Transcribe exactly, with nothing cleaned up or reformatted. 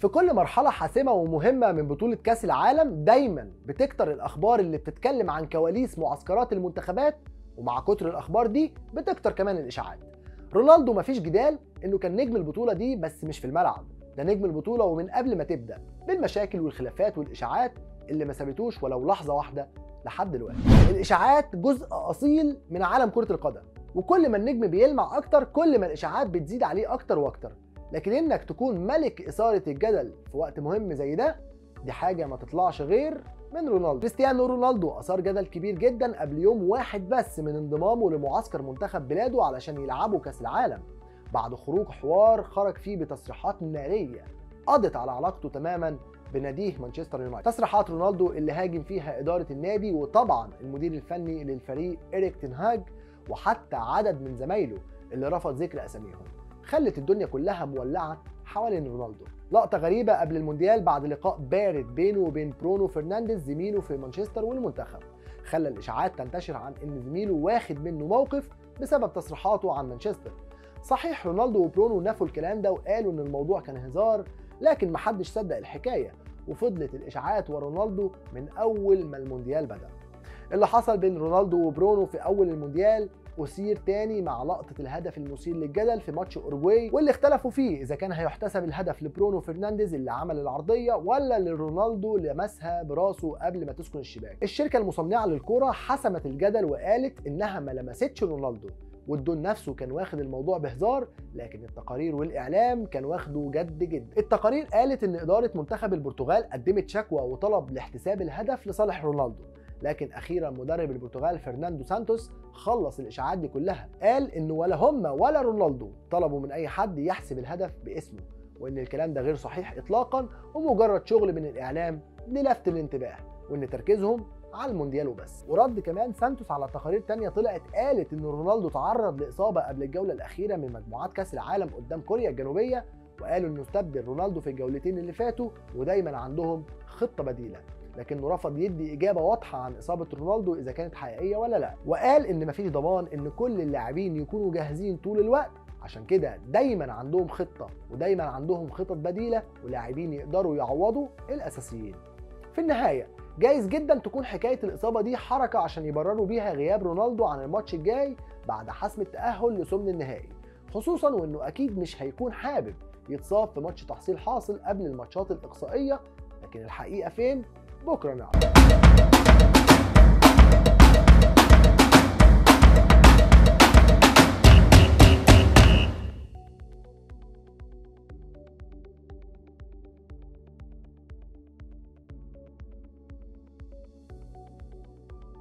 في كل مرحلة حاسمة ومهمة من بطولة كأس العالم دايما بتكتر الأخبار اللي بتتكلم عن كواليس معسكرات المنتخبات، ومع كتر الأخبار دي بتكتر كمان الإشاعات. رونالدو مفيش جدال إنه كان نجم البطولة دي، بس مش في الملعب، ده نجم البطولة ومن قبل ما تبدأ، بالمشاكل والخلافات والإشاعات اللي ما سابتوش ولو لحظة واحدة لحد دلوقتي. الإشاعات جزء أصيل من عالم كرة القدم، وكل ما النجم بيلمع أكتر كل ما الإشاعات بتزيد عليه أكتر وأكتر. لكن انك تكون ملك اثاره الجدل في وقت مهم زي ده، دي حاجه ما تطلعش غير من رونالدو. كريستيانو رونالدو اثار جدل كبير جدا قبل يوم واحد بس من انضمامه لمعسكر منتخب بلاده علشان يلعبوا كاس العالم، بعد خروج حوار خرج فيه بتصريحات ناريه قضت على علاقته تماما بناديه مانشستر يونايتد. تصريحات رونالدو اللي هاجم فيها اداره النادي وطبعا المدير الفني للفريق إريك تين هاج، وحتى عدد من زمايله اللي رفض ذكر اساميهم، خلت الدنيا كلها مولعه حوالين رونالدو. لقطه غريبه قبل المونديال بعد لقاء بارد بينه وبين برونو فرنانديز زميله في مانشستر والمنتخب، خلى الاشاعات تنتشر عن ان زميله واخد منه موقف بسبب تصريحاته عن مانشستر. صحيح رونالدو وبرونو نفوا الكلام ده وقالوا ان الموضوع كان هزار، لكن محدش صدق الحكايه، وفضلت الاشاعات ورونالدو من اول ما المونديال بدا. اللي حصل بين رونالدو وبرونو في اول المونديال أثير تاني مع لقطة الهدف المثير للجدل في ماتش أوروجواي، واللي اختلفوا فيه إذا كان هيحتسب الهدف لبرونو فرنانديز اللي عمل العرضية ولا لرونالدو اللي لمسها براسه قبل ما تسكن الشباك. الشركة المصنعة للكرة حسمت الجدل وقالت إنها ما لمستش رونالدو، والدون نفسه كان واخد الموضوع بهزار، لكن التقارير والإعلام كان واخده جد جدا. التقارير قالت إن إدارة منتخب البرتغال قدمت شكوى وطلب لاحتساب الهدف لصالح رونالدو، لكن اخيرا مدرب البرتغال فرناندو سانتوس خلص الاشاعات دي كلها، قال ان ولا هم ولا رونالدو طلبوا من اي حد يحسب الهدف باسمه، وان الكلام ده غير صحيح اطلاقا ومجرد شغل من الاعلام للفت الانتباه، وان تركيزهم على المونديال وبس. ورد كمان سانتوس على تقارير تانية طلعت قالت ان رونالدو تعرض لاصابه قبل الجوله الاخيره من مجموعات كاس العالم قدام كوريا الجنوبيه، وقالوا انه استبدل رونالدو في الجولتين اللي فاتوا ودايما عندهم خطه بديله، لكنه رفض يدي اجابه واضحه عن اصابه رونالدو اذا كانت حقيقيه ولا لا، وقال ان مفيش ضمان ان كل اللاعبين يكونوا جاهزين طول الوقت، عشان كده دايما عندهم خطه ودايما عندهم خطط بديله ولاعبين يقدروا يعوضوا الاساسيين. في النهايه جايز جدا تكون حكايه الاصابه دي حركه عشان يبرروا بيها غياب رونالدو عن الماتش الجاي بعد حسم التاهل لثمن النهائي، خصوصا وانه اكيد مش هيكون حابب يتصاب في ماتش تحصيل حاصل قبل الماتشات الاقصائيه، لكن الحقيقه فين؟ بكره نعرف.